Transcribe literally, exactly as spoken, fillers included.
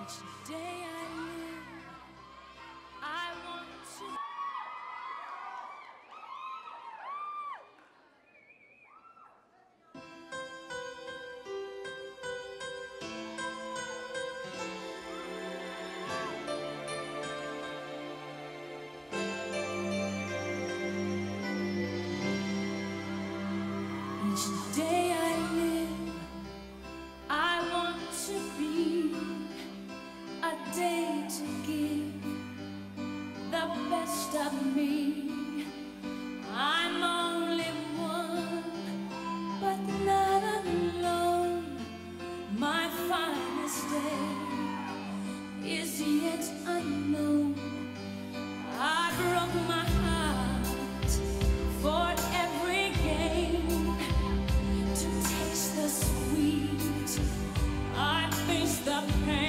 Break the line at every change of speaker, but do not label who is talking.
Day I live, I want to. Each day I live, I want to be a day to give the best of me. I'm only one, but not alone. My finest day is yet unknown. I broke my heart for every game to taste the sweet. I face the pain.